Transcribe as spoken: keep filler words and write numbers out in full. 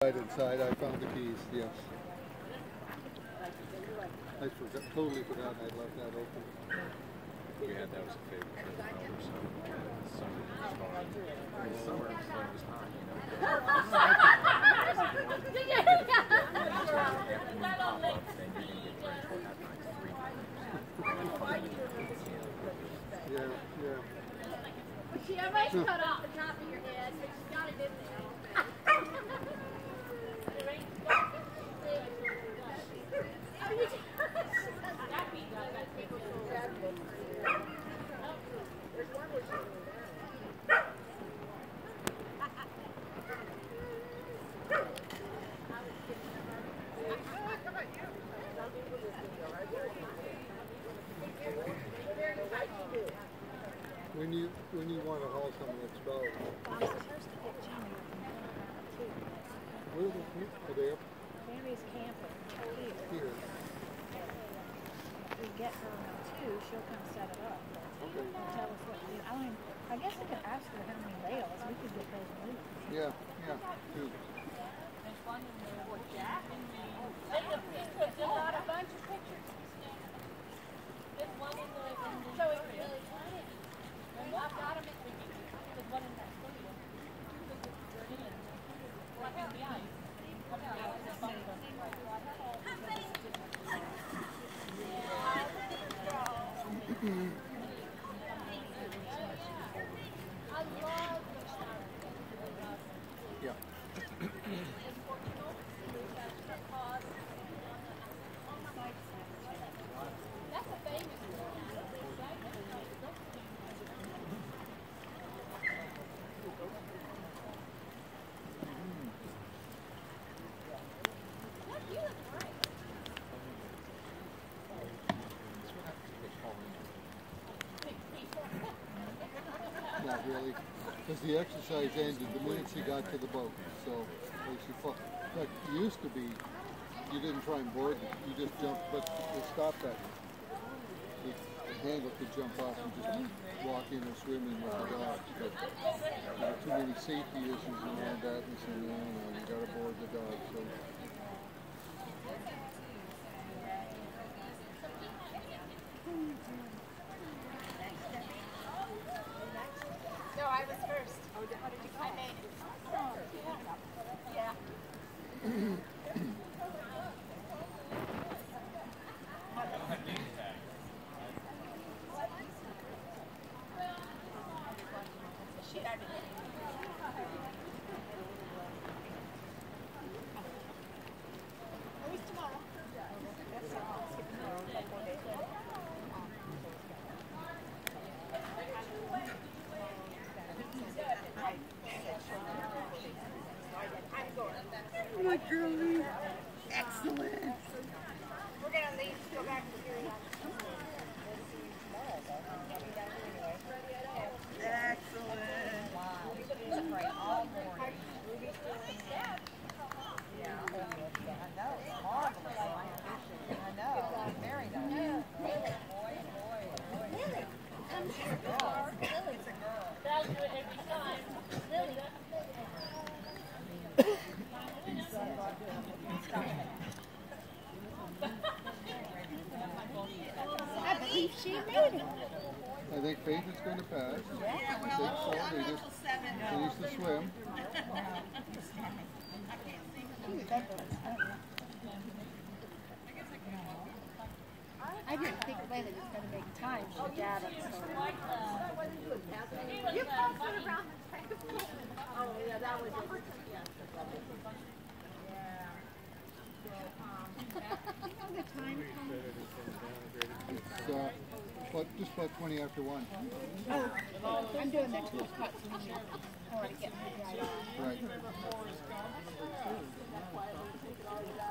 Right inside, I found the keys, yes. I forgot, totally forgot I'd left that open. We had that was a favorite trip of ours, so summer was fun. Summer was fun, it was hot, you know. Yeah, yeah. She almost cut off the top of your head, but she got it in there. When you when you want to haul something that's about where are the people? Are they up Mary's camping here. here? If we get her too, she'll come set it up. Okay. Tell us what to do. I mean, I guess we could ask her how many rails. We could get those moving. Yeah, yeah. Two. There's one in there with Jack and me. There's a lot of bunch of pictures. There's one in the so it's really funny. And I've got them at the there's one in that studio. Like in the ice. Coming out of the bunker. Yeah. That's a famous Not really. Because the exercise ended the minute she got to the boat. So like she fought. Like it used to be, you didn't try and board it. You just jumped, but they stopped that. The, the handle could jump off and just walk in or swim in with the dogs. But there were too many safety issues and all that. And so no, no, you got to board the dog. So. No, I was first. Oh, how did you go? I made it. Oh, yeah. Shit, I did. Always tomorrow. Oh my girlie. Excellent. We're gonna leave to go back to here. Excellent. Wow. It's great all morning. Yeah. I know. It's marvelous. I know. Very nice. Boy, boy, boy. Lily, come It's a here. girl. Lily. It's a girl. That'll do it every time. Lily. I believe she made it. I think Faith is going to pass. Yeah, I well, think so. I'm They not just till seven. finished the swim. I didn't think Layla was going to make time for data. So. You posted around the table. Oh, yeah, that was it. It's uh, about, just about twenty after one. Oh, I'm doing the two cuts in here. I want to get my dry. Right.